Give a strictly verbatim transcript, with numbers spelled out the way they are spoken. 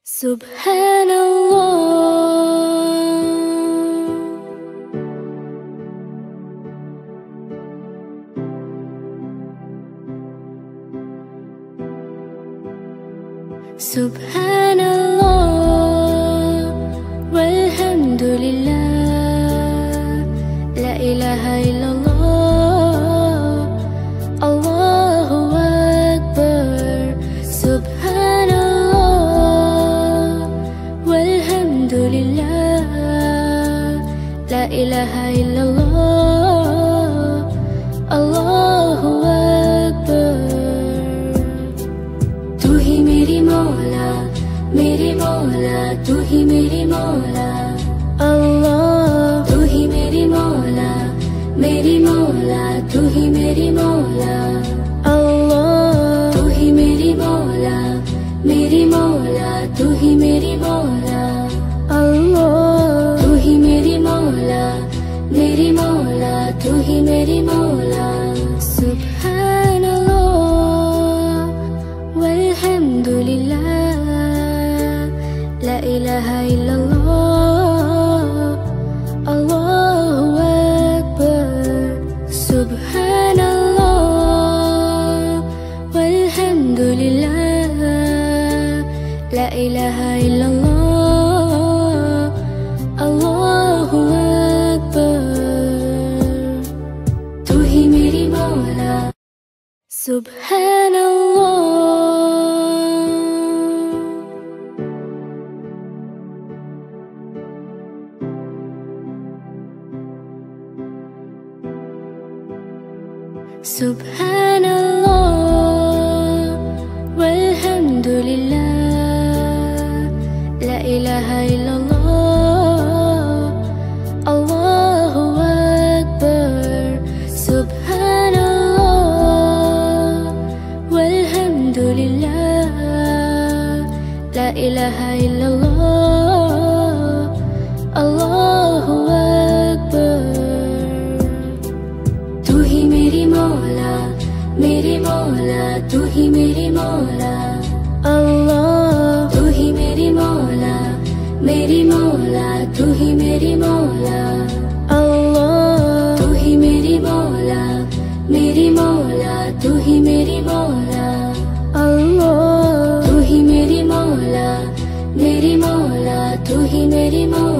Subhanallah, Subhanallah, walhamdulillah, la ilaha illallah, Allahu Akbar. Subhanallah, walhamdulillah, la ilaha illallah, Allahu Akbar. तू ही मेरी मौला, मेरी मौला, तू ही मेरी मौला, अल्लाह। तू ही मेरी मौला, मेरी मौला, तू ही मेरी मौला, अल्लाह। तू ही मेरी मौला, मेरी मौला, तू ही मेरी मौला, अल्लाह। तू ही मेरी मौला, मेरी मौला, तू ही मेरी मौला। Subhanallah, walhamdulillah, la ilaha illallah, Allahu Akbar. Subhanallah, walhamdulillah, la ilaha illallah, Allahu Akbar. तू ही मेरी मौला, Subhanallah. Subhanallah, walhamdulillah, la ilaha illallah, Allahu Akbar. Subhanallah, walhamdulillah, la ilaha illallah, Allahu Akbar. तू ही मेरी मौला, मेरी मौला, तू ही मेरी मौला, अल्लाह। तू ही मेरी मौला, मेरी मौला, तू ही मेरी मौला, अल्लाह। तू ही मेरी मौला, मेरी मौला, तू ही मेरी मौला, अल्लाह। तू ही मेरी मौला, मेरी मौला, तू ही मेरी मौला।